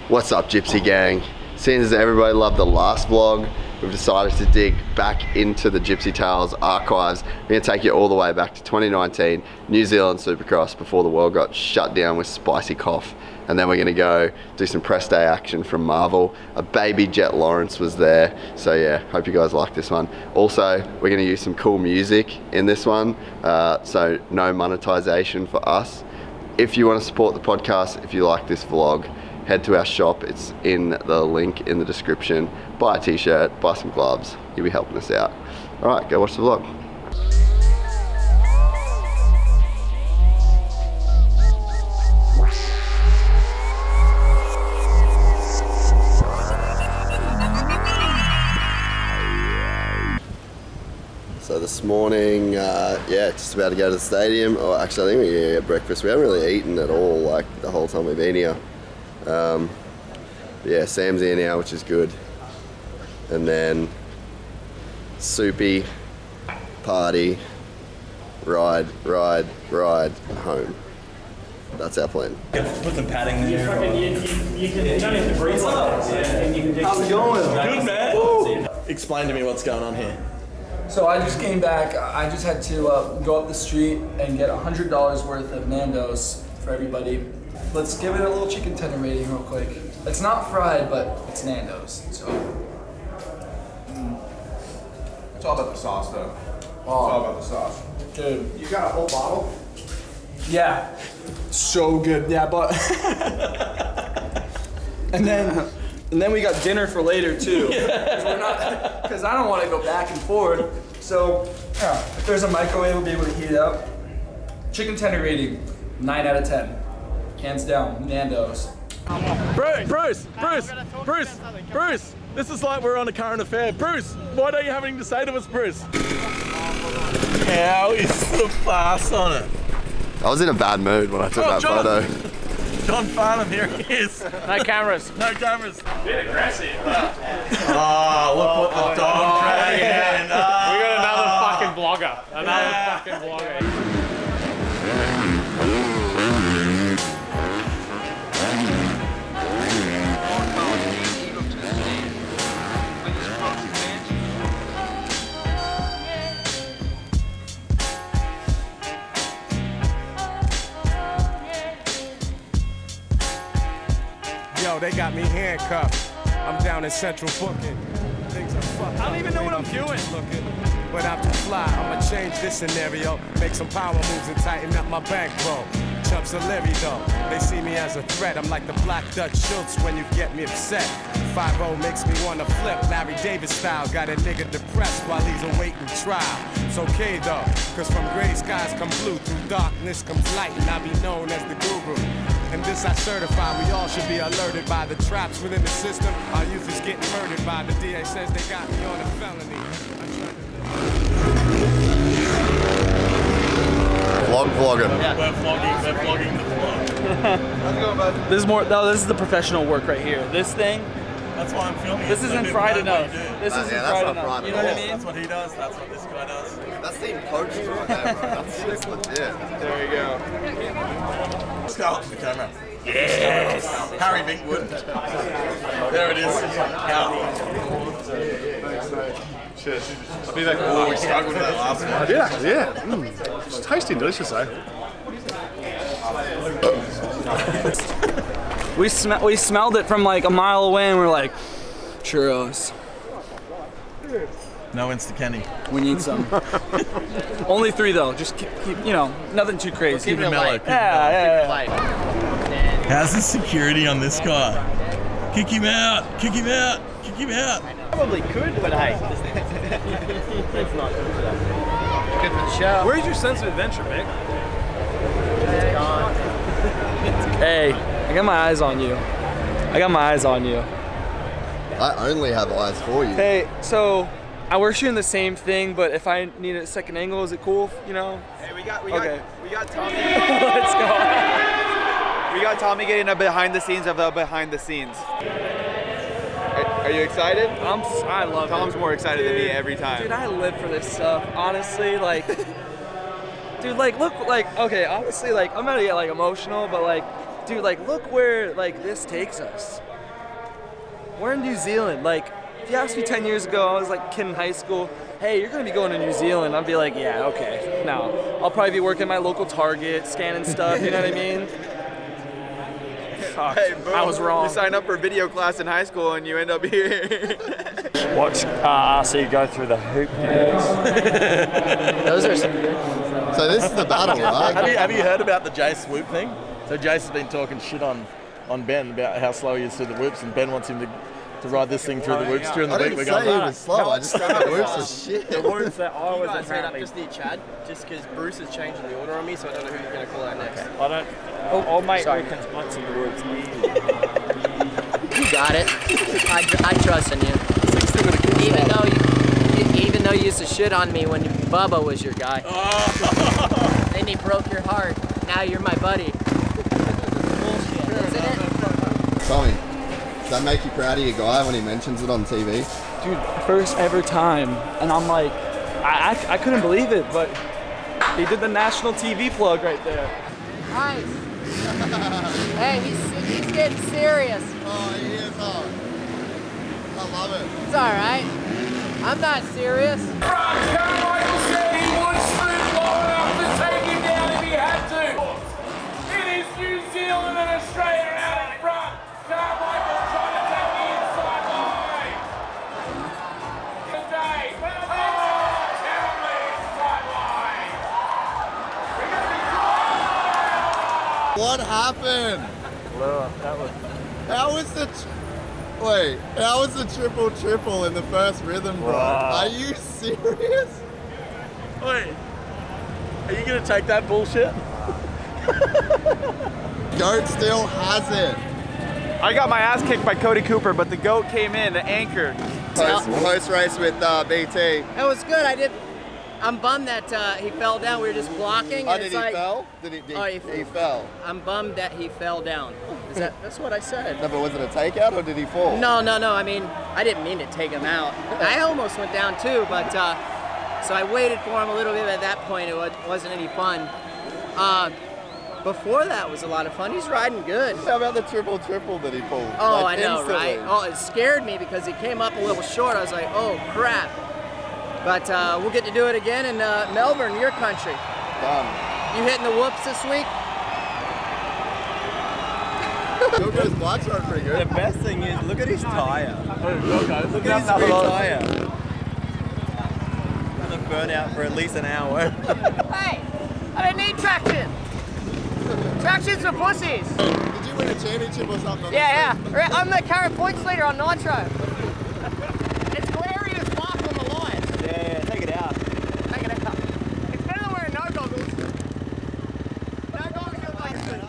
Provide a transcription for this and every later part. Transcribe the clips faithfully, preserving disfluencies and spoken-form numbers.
What's up, Gypsy Gang? Seeing as everybody loved the last vlog, we've decided to dig back into the Gypsy Tales archives. We're going to take you all the way back to twenty nineteen, New Zealand Supercross, before the world got shut down with spicy cough. And then we're going to go do some press day action from Marvel. A baby Jet Lawrence was there. So yeah, hope you guys like this one. Also, we're going to use some cool music in this one. Uh, so no monetization for us. If you want to support the podcast, if you like this vlog, head to our shop. It's in the link in the description. Buy a t-shirt, buy some gloves. You'll be helping us out. All right, go watch the vlog. So this morning, uh, yeah, just about to go to the stadium. Oh, actually, I think we're gonna get breakfast. We haven't really eaten at all, like the whole time we've been here. Um, yeah, Sam's here now, which is good. And then soupy, party, ride, ride, ride, home. That's our plan. Put some padding there. How's it going? Good, man. Woo. Explain to me what's going on here. So I just came back. I just had to uh, go up the street and get one hundred dollars worth of Nando's for everybody. Let's give it a little chicken tender rating real quick. It's not fried, but it's Nando's, so. Mm. It's all about the sauce, though. Oh. It's all about the sauce. Good. You got a whole bottle? Yeah. So good, yeah, but. and then, and then we got dinner for later too. Because I don't want to go back and forth. So, yeah, if there's a microwave, we'll be able to heat it up. Chicken tender rating, nine out of ten. Hands down, Nando's. Bruce, Bruce, Bruce, Bruce, Bruce, this is like we're on a current affair. Bruce, what are you having to say to us, Bruce? How is the pass on it? I was in a bad mood when I took Oh, that John. photo. John Farnham, here he is. No cameras. No cameras. Bit aggressive. Oh, look what the dog dragging. Oh. We got another fucking blogger. Another yeah. fucking blogger. Yo, they got me handcuffed. I'm down in central booking. Things are fucked. I don't even know what I'm doing. Looking, but I'm too fly. I'ma change this scenario, make some power moves and tighten up my bankroll. Chumps are leery though. They see me as a threat. I'm like the Black Dutch Schultz when you get me upset. five oh makes me wanna flip, Larry David style. Got a nigga depressed while he's awaiting trial. It's okay though, cause from gray skies come blue, through darkness comes light, and I be known as the guru. And this I certify, we all should be alerted by the traps within the system. Our youth is getting murdered by the D A says they got me on a felony. Vlog vlogging. Yeah. We're vlogging, we're vlogging the vlog. How's it going, bud? This is more, no, this is the professional work right here. This thing, That's why I'm filming this it, so isn't people fried know what enough. you do. This Uh, isn't yeah, that's fried not enough. fried You at know what I all. mean? That's what he does, that's what this guy does. That's the poached right there, bro. That's sick legit. There you go. Let's go to the camera. Yes! Harry Binkwood. There it is. How? I'll be back. Oh, we struggled with that last one. I did actually, yeah. Mm. It's tasty and delicious, though. We, sm we smelled it from like a mile away and we're like, churros. No Insta-Kenny. We need some. Only three though, just keep, keep you know, nothing too crazy. Keep it mellow. Keep it Yeah, mellow. yeah, yeah. How's the security on this guy? Kick him out! Kick him out! Kick him out! Probably could, but hey. It's not good for that. Good for the show. Where's your sense of adventure, Mick? It's gone. Hey, I got my eyes on you. I got my eyes on you. I only have eyes for you. Hey, so I we're shooting the same thing, but if I need a second angle, is it cool? You know? Hey, we got we Okay. got we got Tommy. Let's go. We got Tommy getting a behind the scenes of the behind the scenes. Are, are you excited? I'm. I love Tom's it. more excited dude, than me every time. Dude, I live for this stuff. Honestly, like, dude, like, look, like, okay, honestly, like, I'm gonna get like emotional, but like, dude, like, look where like this takes us. we're in New Zealand. Like, if you asked me ten years ago, I was like a kid in high school, hey, you're gonna be going to New Zealand. I'd be like, yeah, okay. No, I'll probably be working my local Target, scanning stuff, you know what I mean? Fuck, Hey, boom. I was wrong. You sign up for video class in high school and you end up here. Watch uh, R C go through the hoop. Those are some good ones. So this is the battle, right? Have you, have you heard about the Jace swoop thing? So Jace has been talking shit on, on Ben about how slow he is through the whoops, and Ben wants him to, to ride this thing through the whoops during the I week. didn't We're say going, he "Nah." was slow, I just said the whoops was shit. The whoops that I was You guys head up apparently. just near Chad, just because Bruce is changing the order on me, so I don't know who he's going to call out next. I don't. Oh, oh mate, I can spot some whoops. You got it. I, tr I trust in you. Even though you, even though you used to shit on me when Bubba was your guy. Oh. Then he broke your heart. Now you're my buddy. Bullshit, isn't it? Tommy, does that make you proud of your guy when he mentions it on T V? Dude, first ever time, and I'm like, I, I, I couldn't believe it, but he did the national T V plug right there. Nice. Hey, he's, he's getting serious. Oh, he is hard. I love it. It's all right. I'm not serious. Carmichael said he would swoop low enough to take him down if he had to. It is New Zealand and Australia out in front. Carmichael trying to take the inside line. Today. Oh, terribly inside line. What happened? Well, that was. How was the... Wait, how was the triple triple in the first rhythm, bro? Wow. Are you serious? Wait, are you going to take that bullshit? Goat still has it. I got my ass kicked by Cody Cooper, but the GOAT came in, the anchor. Post, post race with uh, B T. It was good. I did. I'm bummed that uh, he fell down. We were just blocking. Oh, And did it's he like, fell? Did he, did Oh, he, he- he fell? I'm bummed that he fell down. Is that? That's what I said. No, but was it a takeout or did he fall? No, no, no. I mean, I didn't mean to take him out. I almost went down too, but uh, so I waited for him a little bit. At that point, it wa- wasn't any fun. Uh, before that was a lot of fun. He's riding good. How about the triple triple that he pulled? Oh, like, I know, instantly? right? Oh, it scared me because he came up a little short. I was like, oh crap. But uh, we'll get to do it again in uh, Melbourne, your country. Done. You hitting the whoops this week? Jojo's bike's are pretty The good. best thing is, look at his tire. Look Look at his rear tire. Gonna burn out for at least an hour. Hey, I don't need traction. Traction's for pussies. Did you win a championship or something? on Yeah, this yeah. I'm the current points leader on Nitro. It's glary as fuck on the line. Yeah, yeah, take it out. Take it out. It's better than wearing no goggles. No goggles, you're like good.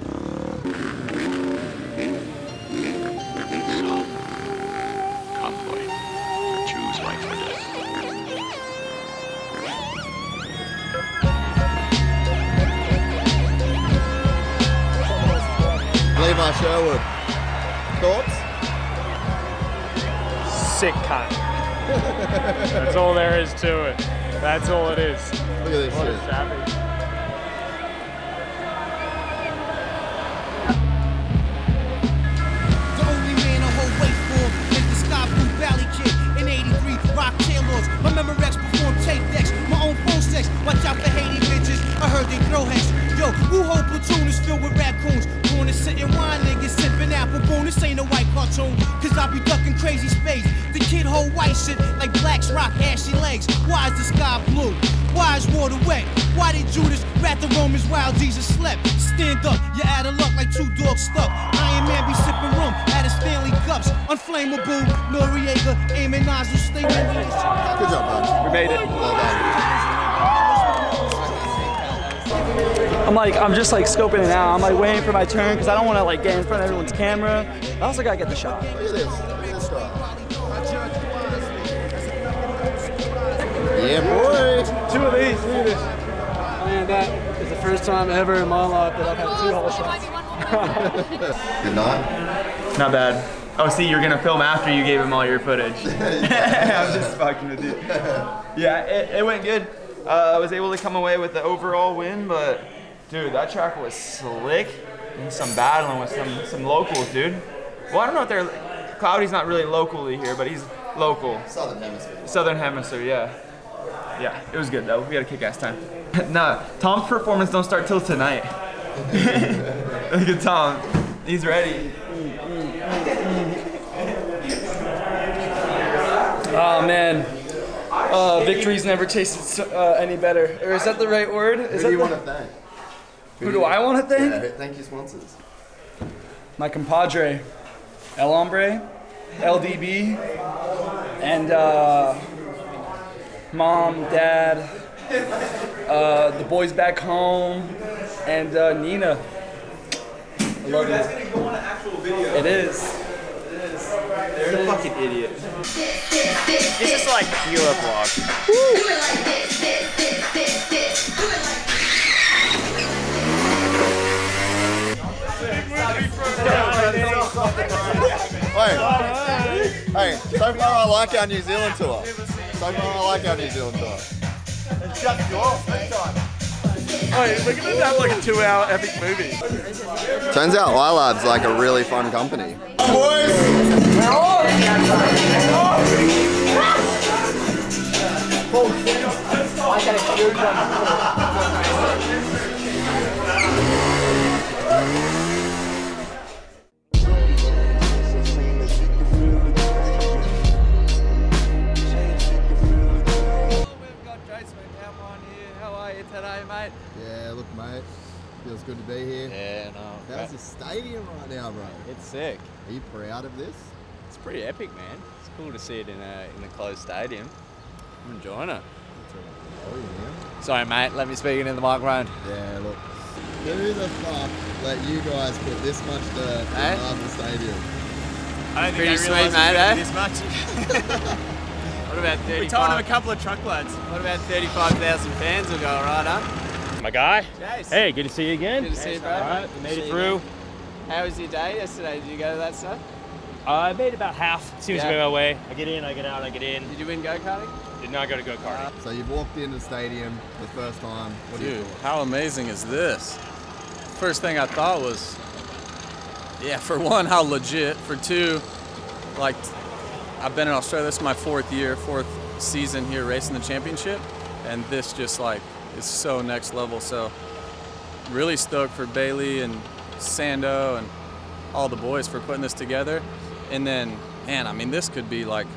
Levi Sherwood. Thoughts? Sick cunt. That's all there is to it. That's all it is. Look at this What a shit. savage. The only man a whole wait for is the Sky Blue Valley Kid in eighty-three Rock Tailors. My Memorex perform tape decks, my own phone sex. Watch out for Haiti bitches, I heard they throw heads. Yo, who whole platoon is filled with raccoons? Going to sit and wine niggas sipping apple boom. This ain't a white cartoon, cause I be ducking crazy space. The kid hold white shit like blacks rock ashy legs. Why is the sky blue? Why is water wet? Why did Judas rat the Romans while Jesus slept? Stand up, you're out of luck like two dogs stuck. Iron Man be sipping rum out of Stanley cups. Unflammable, Noriega, aiming nozzles, stay ready. Good job, man. We made it. Well done. I'm like, I'm just like scoping it out. I'm like waiting for my turn because I don't want to like get in front of everyone's camera. I also gotta get the shot. Look at this. Look at this guy. Yeah, boy. Two of these, look at this. Man, that is the first time ever in my life that I've had two hole shots. Good night. Not bad. Oh, see, you're gonna film after you gave him all your footage. I'm just fucking with you. Yeah, it, it went good. Uh, I was able to come away with the overall win, but dude, that track was slick and some battling with some some locals, dude. Well, I don't know if they're Cloudy's not really locally here, but he's local. Southern Hemisphere. Southern Hemisphere, yeah. Yeah, it was good though. We had a kick-ass time. Nah, Tom's performance don't start till tonight. Look at Tom. He's ready. Oh man, uh, victories never tasted uh, any better. Or is that the right word? Is Who that do you the... want to thank? Who, Who do I want to thank? Yeah, thank your sponsors. My compadre, El Hombre, L D B, and uh, mom, dad, uh, the boys back home, and uh, Nina. I love you. It is. You're a fucking idiot. This is like pure vlog. Hey, hey, so far I like our New Zealand tour. So far I like our New Zealand tour. It's just yours next time. Wait, we're gonna have like a two-hour epic movie. Turns out iLab's like a really fun company. Boys! We're on! I got a huge one. Mate. Yeah, look, mate. Feels good to be here. Yeah, no. How's the stadium right now, bro? It's sick. Are you proud of this? It's pretty epic, man. It's cool to see it in a in a closed stadium. I'm enjoying it. Oh, yeah. Sorry, mate. Let me speak into the microphone. Yeah, look. Who the fuck let you guys put this much dirt Eh? in Marvel Stadium? I don't Pretty think sweet, mate, eh? This much. What about thirty-five? We told him a couple of truckloads. What about thirty-five thousand fans will go right, huh? My guy. Jace. Hey, good to see you again. Good to see you, bro. All right, we made See it you through. again. How was your day yesterday? Did you go to that stuff? Uh, I made about half. Seems to Yeah. be my way. I get in, I get out, I get in. Did you win go-karting? Did not go to go-karting. So you've walked into the stadium the first time. What do you Dude, thought? how amazing is this? First thing I thought was, yeah, for one, how legit. For two, like, I've been in Australia. This is my fourth year, fourth season here racing the championship, and this just like is so next level. So really stoked for Bailey and Sando and all the boys for putting this together. And then, man, I mean, this could be like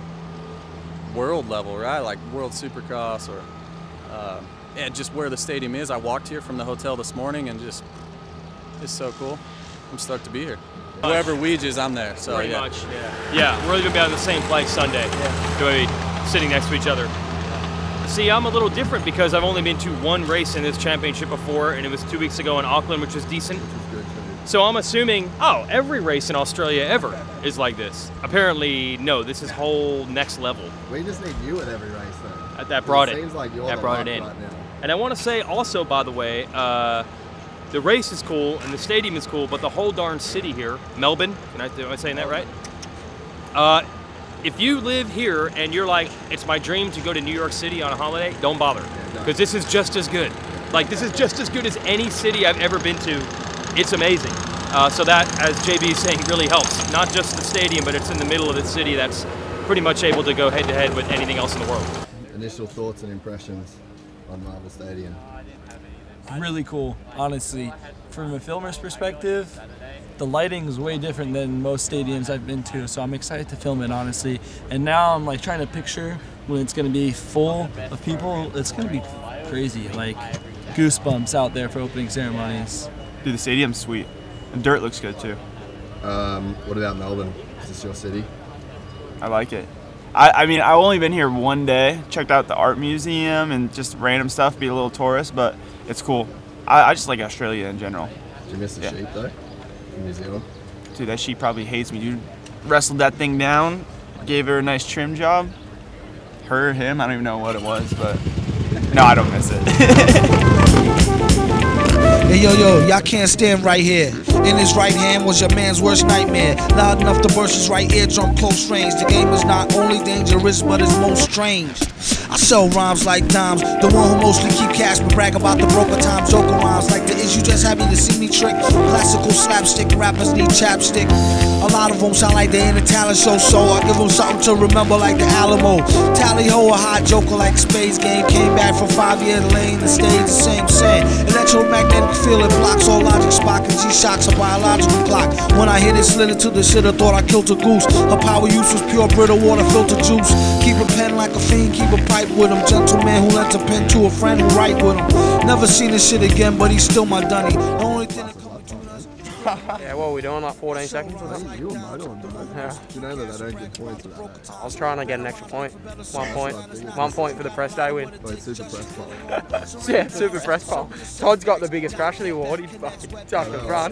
world level, right? Like World Supercross or uh, yeah, just where the stadium is. I walked here from the hotel this morning and just, it's so cool. I'm stoked to be here. Whoever Ouija's, I'm there. So Pretty yeah. much, yeah. Yeah, we're going to be on the same flight Sunday. Yeah. Going to be sitting next to each other. See, I'm a little different because I've only been to one race in this championship before, and it was two weeks ago in Auckland, which was decent. So I'm assuming, oh, every race in Australia ever is like this. Apparently, no, this is whole next level. We just need you at every race, though. That brought it. Seems like you're That the brought it luck in. right now. And I want to say also, by the way, uh, the race is cool and the stadium is cool, but the whole darn city here, Melbourne, can I, am I saying that right? Uh, if you live here and you're like, it's my dream to go to New York City on a holiday, don't bother, because this is just as good. Like, this is just as good as any city I've ever been to. It's amazing. Uh, so that, as J B is saying, really helps. Not just the stadium, but it's in the middle of the city that's pretty much able to go head to head with anything else in the world. Initial thoughts and impressions on Marvel Stadium. Really cool, honestly. From a filmer's perspective, the lighting is way different than most stadiums I've been to, so I'm excited to film it, honestly. And now I'm like trying to picture when it's gonna be full of people. It's gonna be crazy, like goosebumps out there for opening ceremonies. Dude, the stadium's sweet. And dirt looks good too. Um, what about Melbourne? Is this your city? I like it. I, I mean, I've only been here one day, checked out the art museum and just random stuff, be a little tourist, but it's cool. I, I just like Australia in general. Did you miss the Yeah. sheep, though, from New Zealand? Dude, that sheep probably hates me. Dude, wrestled that thing down, gave her a nice trim job. Her, him, I don't even know what it was, but no, I don't miss it. Hey yo yo, y'all can't stand right here. In his right hand was your man's worst nightmare. Loud enough to burst his right eardrum close range. The game is not only dangerous, but it's most strange. I sell rhymes like dimes. The one who mostly keep cash but brag about the broken times. Joker rhymes like the is you just happy to see me trick. Classical slapstick rappers need chapstick. A lot of them sound like they in a talent show, so I give them something to remember like the Alamo. Tally ho, a hot joker like Space Game. Came back from five years lane and stayed the same same. Electromagnetic feeling blocks all logic, Spock and G-Shock's a biological clock. When I hit it, slid it to the shit, I thought I killed a goose. Her power use was pure Brita water filter juice. Keep a pen like a fiend, keep a pipe with him. Gentleman who lent a pen to a friend who write with him. Never seen this shit again, but he's still my dunny. The only thing that comes between us. Yeah, what are we doing? Like fourteen seconds or something? You were motoring, bro. Yeah. You know that I don't get points for that. I was trying to get an extra point. One point. One point for the press day win. Like super press pole. Yeah, super press pole. Todd's got the biggest crash of the award. He fucking tucked the front.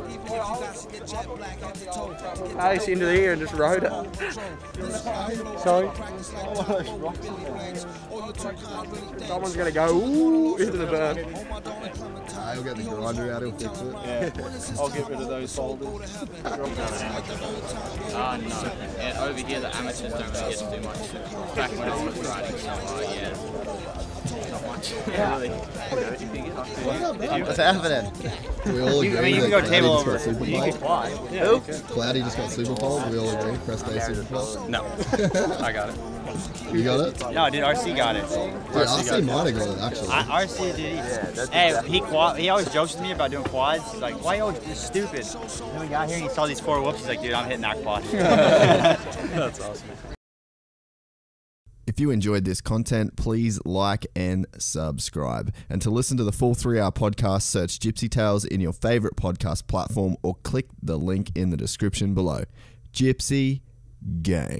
Ace into the ear and just rode it. Sorry. Someone's gonna go ooh into the berm. Nah, he'll get the grinder out, he'll fix it. Yeah, I'll get rid of those folders. Ah, uh, no. Yeah, over here the amateurs don't really get to do much. Back when I was riding, so uh, yeah. Not much. Yeah, really. What's happening? We all agree. I mean, you can go table over. You can fly. Who? Cloudy just got super pole. We all agree. Press day super pole. No, I got it. You got it? No, dude, R C got it. Dude, R C might have got it actually. I, R C did. He, hey, he quad, he always jokes with me about doing quads. He's like, "Why you always this is stupid?" And then we got here and he saw these four whoops. He's like, "Dude, I'm hitting that quad." That's awesome. If you enjoyed this content, please like and subscribe. And to listen to the full three-hour podcast, search Gypsy Tales in your favorite podcast platform or click the link in the description below. Gypsy Gang.